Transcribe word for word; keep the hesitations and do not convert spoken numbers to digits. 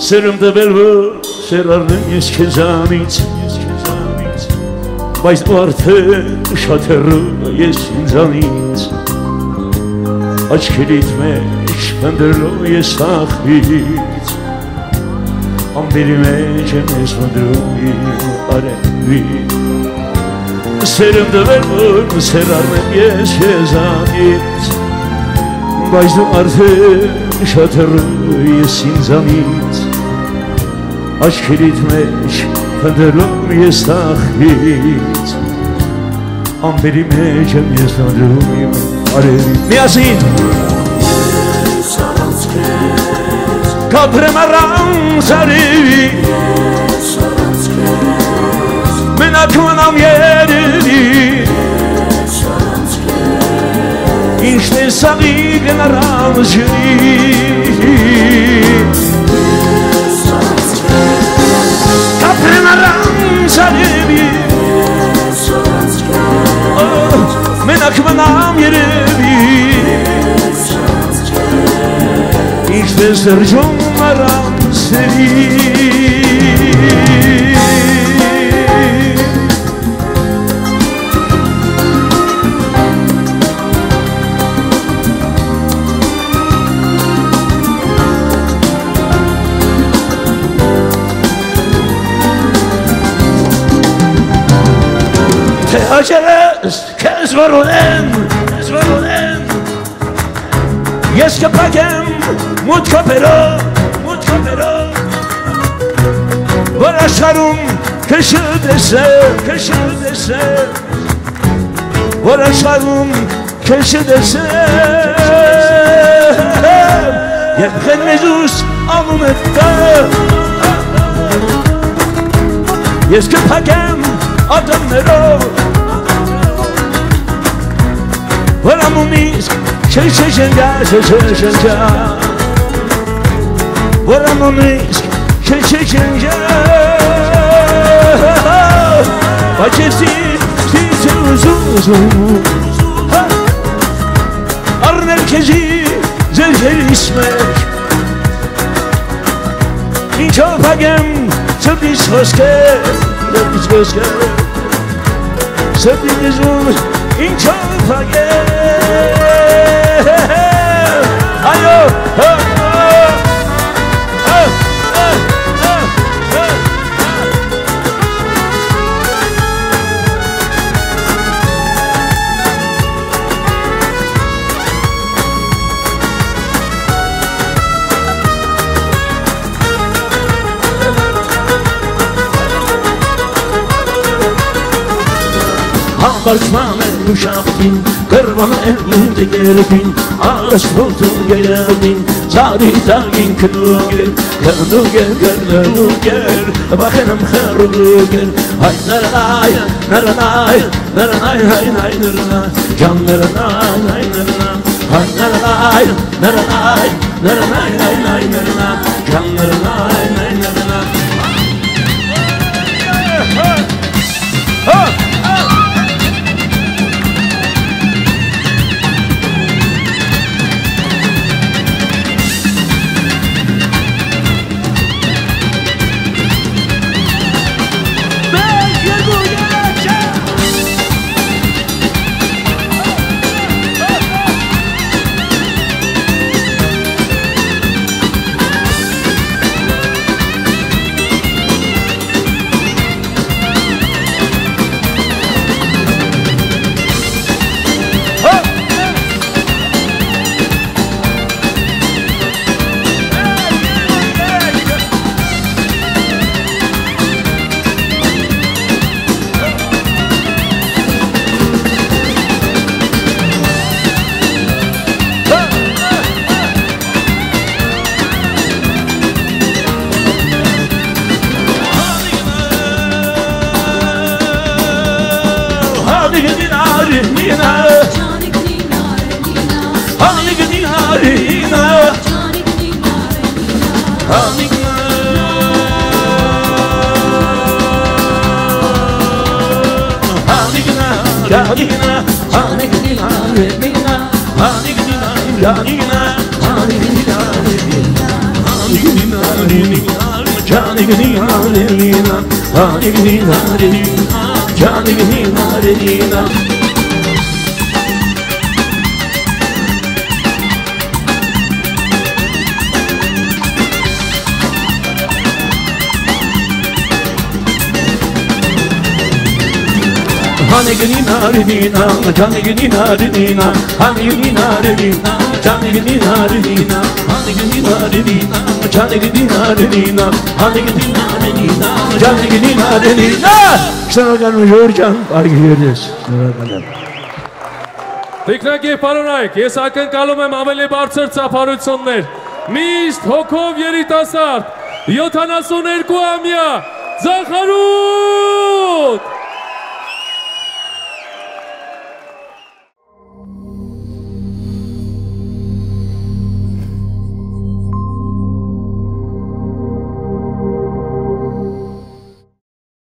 Սերմը բերվոր շերարն ես քեզանից Բայց դու արդեն շատ հեռու ես ինձանից Աչքերիդ մեջ փնտրում ես աղբից Ամբերի մեջ եմ ես փնտրում իմ արևից Սերմը բերվոր շերարն ես քեզանից Բայց դու արդեն շատ հեռու ես ինձանից Աչքերիդ մեջ փնտրում ես աղբից Ամբերի մեջ եմ ես փնտրում իմ արևից Միասին Ես առանց քեզ Կապրեմ առանց արևի Ես առանց քեզ Մենակ մնամ երևի Ես առանց քեզ Ինչն է սաղիգն առանց ջրի Կապրեմ առանց արևի Ես առանց քեզ Մենակ մնամ երևի Ես առանց քեզ Ինչն է սրջում առանց սերի Թե հաջերս կեզ որ ունեմ, կեզ որ ունեմ Ես կպակեմ մութ կոպերով, մութ կոպերով Որ աշխարում քեզ տեսեմ, քեզ տեսեմ Որ աշխարում քեզ տեսեմ Եվ խեն մեզուս անում է տա Ես կպակեմ ատամներով Որ ամումից չեչեչենգա, չեչեչենգա Որ ամումից չեչեչենգա Բայց ես տիծ է ուզում Առնել քեզի ձերքերիս մեջ Ինչով հագեմ ծրդիս ոսկեր Ծրդիս ոսկեր Ծրդիս ոսկեր Ինչով հագեմ Այո Համբարձման են ու շապտին, կրվան են ու տգերպին, ասպոտում գերապին, ծարի տագին կնուգեր, կնուգեր, կնուգեր, բախենմ խրուգեր, հայ նրանայ, նրանայ, նրանայ, հայ նայ նրանայ, ջան նրանայ, հայ նրանայ, հայ նրանայ, նրանայ, նրանայ, հայ նայ նրանայ, ջան նրանայ, հայ նրանայ Hanigina Rinina Janigina Rinina Hanigina Rinina Janigina Rinina Hanigina Rinina Janigina Rinina Hanigina Rinina Janigina Rinina Hanigina Rinina Janigina Rinina Hanigina Rinina Janigina Rinina Շնորհակալ եմ Ժորժան, բարի երես, շնորհակալ եմ։ Տիկնակ և պարոնայք, ես ակնկալում եմ ավելի բարձր ծափարություններ, միշտ հոգով երիտասարդ, յոթանասունյոթ ամյա, Զախարութ!